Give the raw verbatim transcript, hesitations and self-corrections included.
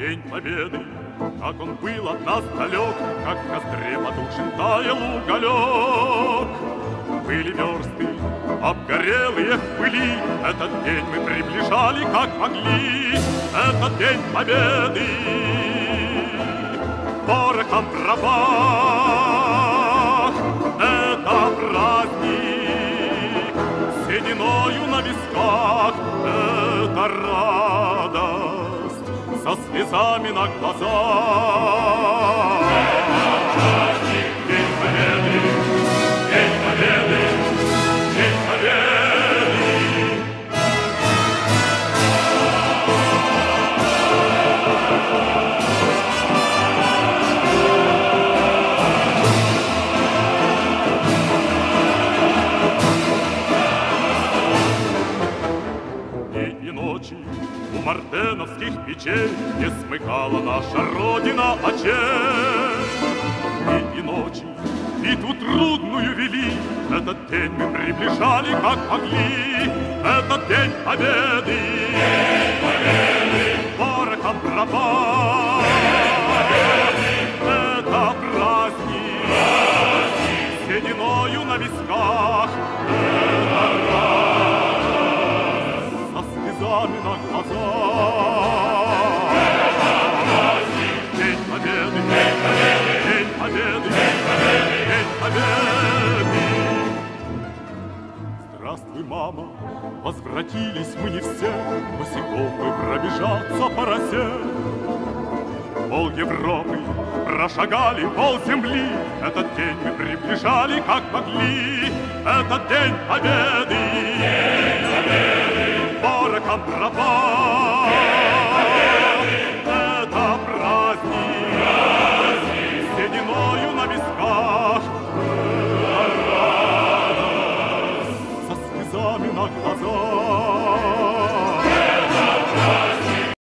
День Победы, как он был от нас далек, как в костре потушен таял уголек. Были версты, обгорелые в пыли, этот день мы приближали, как могли. Этот День Победы, порохом в дровах, это праздник, сединою на висках, это радость со слезами на глазах. День Победы, День Победы, День Победы. Дни и ночи у мартеновских печей не смыкала наша Родина очей. Дни и ночи битву трудную вели, этот день мы приближали, как могли. Этот День Победы, День Победы, порохом в дровах, это праздник, праздник, сединою на висках, это радость со слезами на глазах. Это праздник, День Победы, День Победы, День Победы, День Победы, День Победы. Здравствуй, мама, возвратились мы не все, босиком мы пробежаться по росе. Пол Европы прошагали, пол земли, этот день мы приближали, как могли. Этот День Победы, День Победы, порохом в дровах,